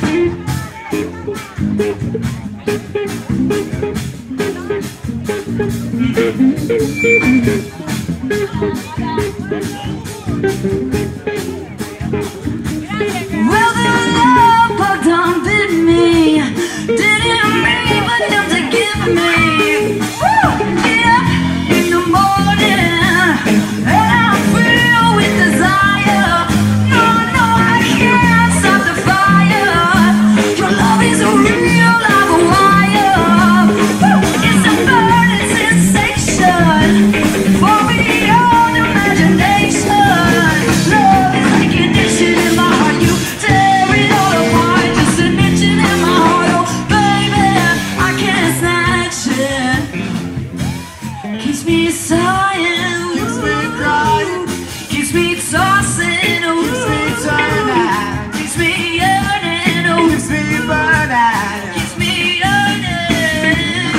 Well, the love bug done bit me. Didn't mean for him to give me. Get up in the morning and I feel with desire. No, no, I can't stop the fire. Your love is a real live wire. It's a burning sensation for beyond imagination. Love is like an itching in my heart. You tear it all apart. Just an itching in my heart. Oh, baby, I can't snatch it. Keeps me sighing, keeps me crying, keeps me tossing, oh, keeps me turning, keeps me yearning, oh, keeps me burning, keeps me yearning.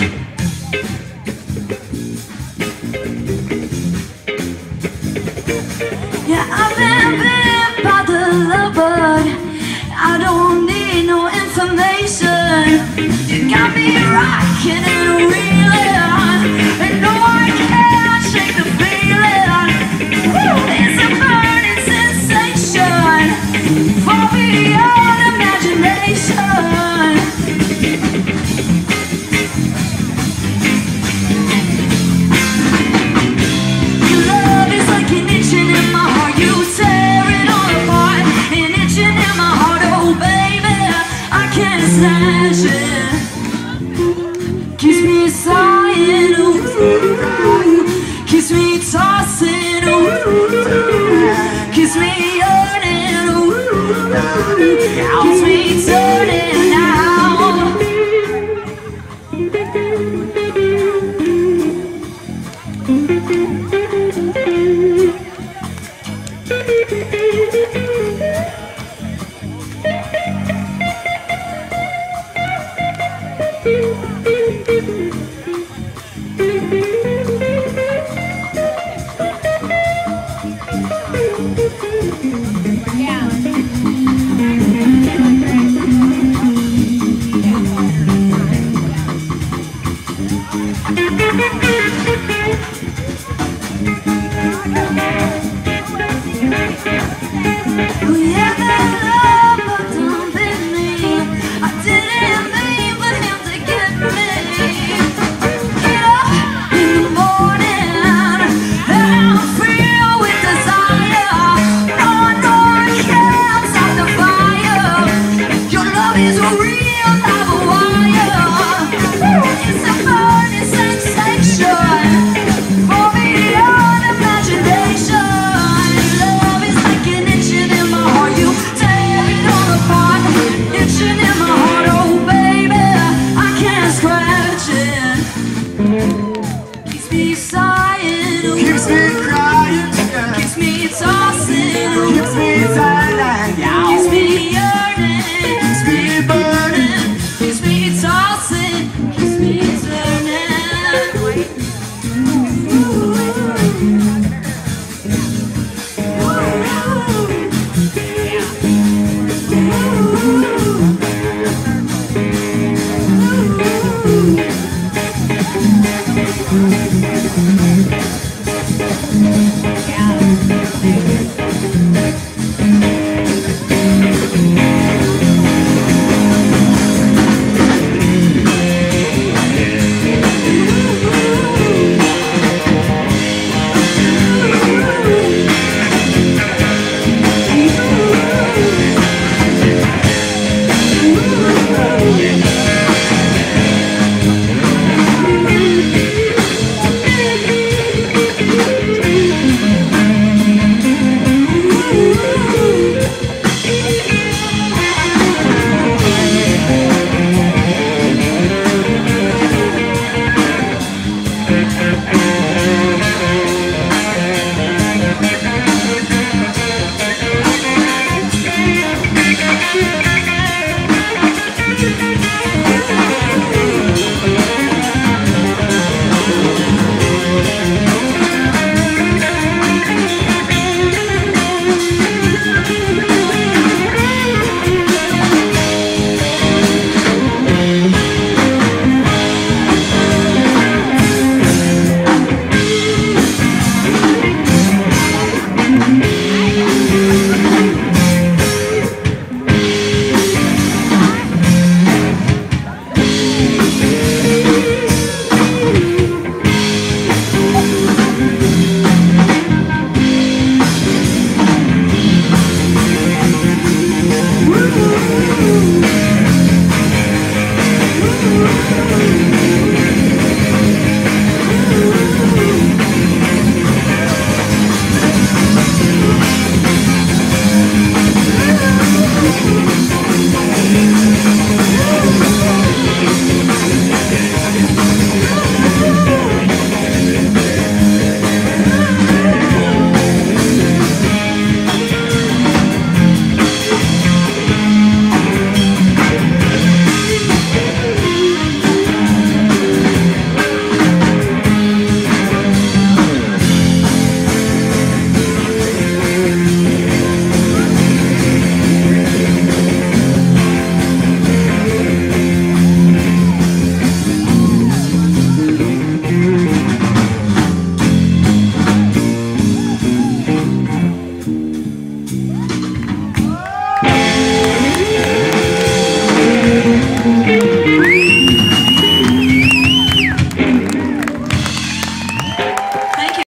Yeah, I've been bit by the love bug. I don't need no information. You got me rocking and reeling, and no, I can't shake the feeling. It's a burning sensation far beyond imagination. Your love is like an itching in my heart. You tear it all apart. An itching in my heart. Oh, baby, I can't snatch it. Keeps me sighing, oh, keeps me tossing, oh, keeps me yearning, oh, keeps me turning now. Oh, yeah,